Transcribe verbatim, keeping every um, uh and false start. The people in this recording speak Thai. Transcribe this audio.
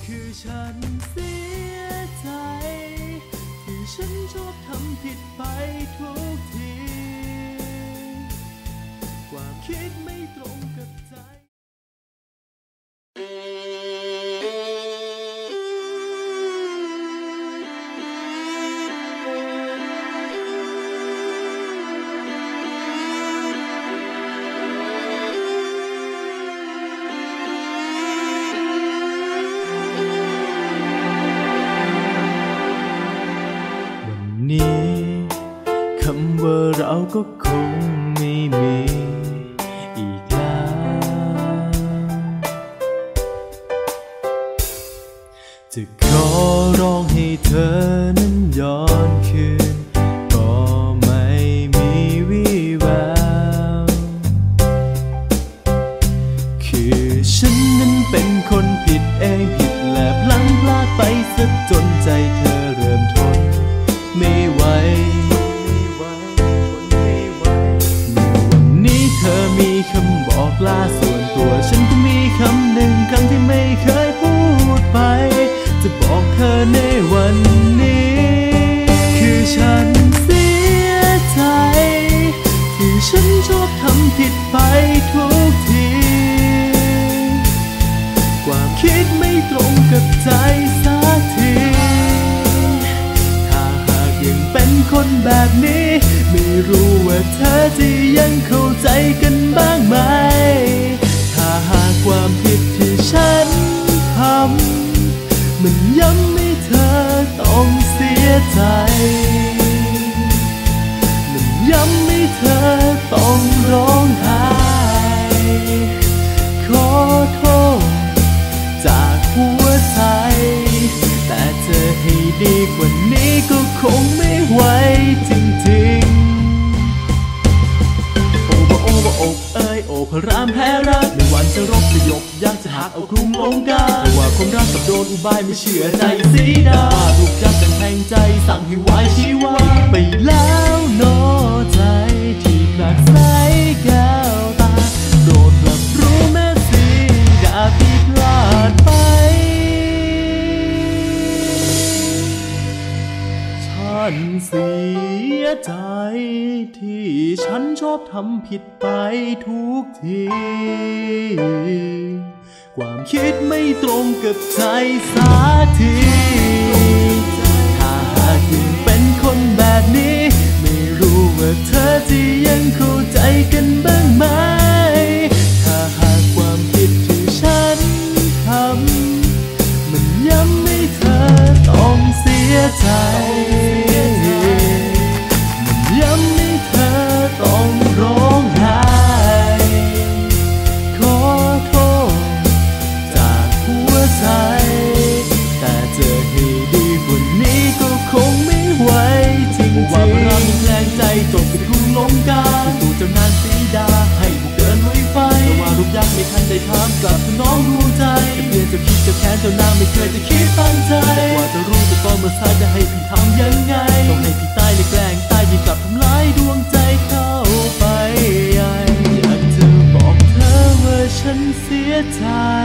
คือฉันเสียใจที่ฉันชอบทำผิดไปทุกทีความคิดไม่ตรงกับใจนี้คำว่าเราก็คงไม่มีอีกแล้วจะขอร้องให้เธอนั้นย้อนคืนก็ไม่มีวี่แววคือฉันนั้นเป็นคนผิดเองผิดและพลั้งพลาดไปซะจนใจเธอเริ่มทนไม่ไหววันนี้เธอมีคำบอกลาส่วนตัวฉันก็มีคำหนึ่งคำที่ไม่เคยพูดไปจะบอกเธอในวันนี้คือฉันเสียใจที่ฉันชอบทำผิดไปทุกทีความคิดไม่ตรงกับใจสักทีเป็นคนแบบนี้ไม่รู้ว่าเธอจะยังเข้าใจกันบ้างไหมถ้าหากความผิดที่ฉันทำมันย้ำให้เธอต้องเสียใจมันย้ำให้เธอต้องร้องไห้ขอโทษจากหัวใจแต่เธอให้ดีกว่านี้ก็คงไม่ไหวจริงๆโอ้บะโอ้บะอกเอ้ยโอ้พระรามแพ้รักไม่หวั่นจะรบจะยกยากจะหักเอาคลุมลงกาแต่ว่าความรักกับโดนอุบายไม่เชื่อใจสีดาถูกยักกันแทงใจสั่งให้ไว้ชีวาไปแล้วโน้ใจที่กลัดใสแก้วตาโปรดรับรู้แม่สีดาที่พลาดไปฉันเสียใจที่ฉันชอบทำผิดไปทุกทีความคิดไม่ตรงกับใจสักทีถ้าหากยังเป็นคนแบบนี้ไม่รู้ว่าเธอจะยังเข้าใจกันบ้างไหมถ้าหากความผิดที่ฉันทำมันย้ำให้เธอต้องเสียใจย้ำให้เธอต้องร้องไห้ขอโทษจากหัวใจแต่เจอให้ดีกว่านี้ก็คงไม่ไหวจริงๆว่าเราแรงใจจบเป็นคู่ล้มกาตู่เจ้านานสีดาให้บุกเดินลุยไฟแต่ว่ารูปยักษ์ไม่ทันได้ถามกลับน้องรู้ใจเพียงจะคิดจะแค้นเจ้านางไม่เคยจะคิดตั้งใจว่าจะรู้จะต้องมาซาจะให้พี่ทำยังไงต้องให้พี่ตายเลยแกล้งตายยิ่งกลับทำร้ายดวงใจเข้าไปอยากจะบอกเธอว่าฉันเสียใจ